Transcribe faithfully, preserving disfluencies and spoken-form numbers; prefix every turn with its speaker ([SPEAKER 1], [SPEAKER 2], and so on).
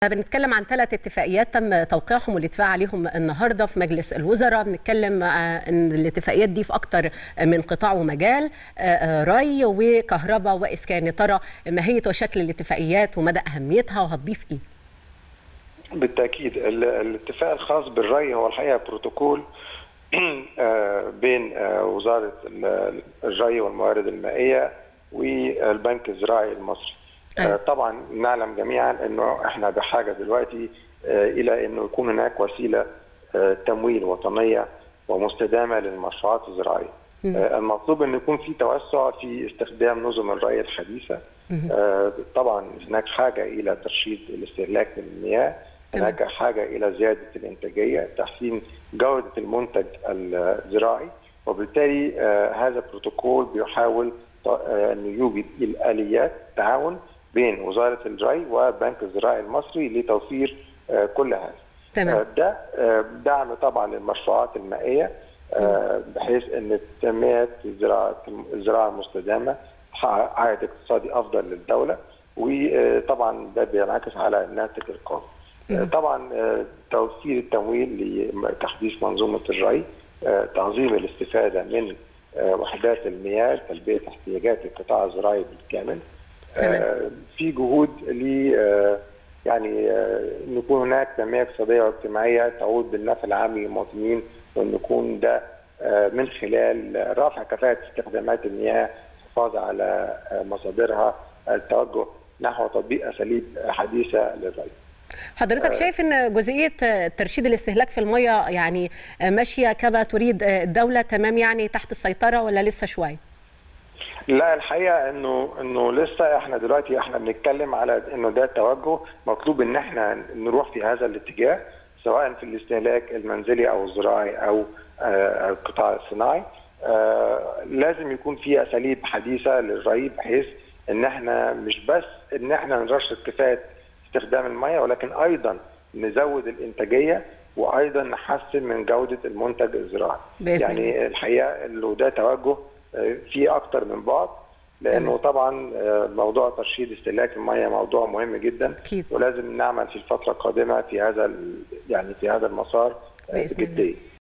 [SPEAKER 1] بنتكلم عن ثلاث اتفاقيات تم توقيعهم والاتفاق عليهم النهارده في مجلس الوزراء. بنتكلم ان الاتفاقيات دي في اكتر من قطاع ومجال، ري وكهرباء واسكان. ترى ماهيه وشكل الاتفاقيات ومدى اهميتها وهتضيف ايه؟
[SPEAKER 2] بالتاكيد الاتفاق الخاص بالري هو الحقيقه بروتوكول بين وزاره الري والموارد المائيه والبنك الزراعي المصري. أه. طبعا نعلم جميعا انه احنا بحاجه دلوقتي الى انه يكون هناك وسيله تمويل وطنيه ومستدامه للمشروعات الزراعيه. أه المطلوب ان يكون في توسع في استخدام نظم الري الحديثه. أه طبعا هناك حاجه الى ترشيد الاستهلاك من المياه، هناك حاجه الى زياده الانتاجيه، تحسين جوده المنتج الزراعي، وبالتالي هذا البروتوكول بيحاول ان يوجد الاليات تعاون بين وزاره الري والبنك الزراعي المصري لتوفير كل هذا. تمام. ده دعم طبعا للمشروعات المائيه بحيث ان تنميه الزراعه الزراعه المستدامه تحقق عائد اقتصادي افضل للدوله، وطبعا ده بينعكس على الناتج القومي. طبعا توفير التمويل لتحديث منظومه الري، تعظيم الاستفاده من وحدات المياه، تلبيه احتياجات القطاع الزراعي بالكامل. آه في جهود ل آه يعني آه ان يكون هناك تنميه اقتصاديه واجتماعيه تعود بالنفع العام للمواطنين، وان يكون ده آه من خلال رفع كفاءه استخدامات المياه، الحفاظ على آه مصادرها، التوجه نحو تطبيق اساليب حديثه للري.
[SPEAKER 1] حضرتك شايف ان جزئيه ترشيد الاستهلاك في الميه يعني ماشيه كما تريد الدوله تمام، يعني تحت السيطره، ولا لسه شويه؟
[SPEAKER 2] لا، الحقيقه انه انه لسه احنا دلوقتي احنا بنتكلم على انه ده توجه مطلوب ان احنا نروح في هذا الاتجاه، سواء في الاستهلاك المنزلي او الزراعي او القطاع الصناعي. لازم يكون في اساليب حديثه للري بحيث ان احنا مش بس ان احنا نرشد كفاءه استخدام المياه، ولكن ايضا نزود الانتاجيه وايضا نحسن من جوده المنتج الزراعي. يعني الحقيقه انه ده توجه في اكتر من بعد، لانه طبعا موضوع ترشيد استهلاك المياه موضوع مهم جدا، ولازم نعمل في الفتره القادمه في هذا يعني في هذا المسار بجديه.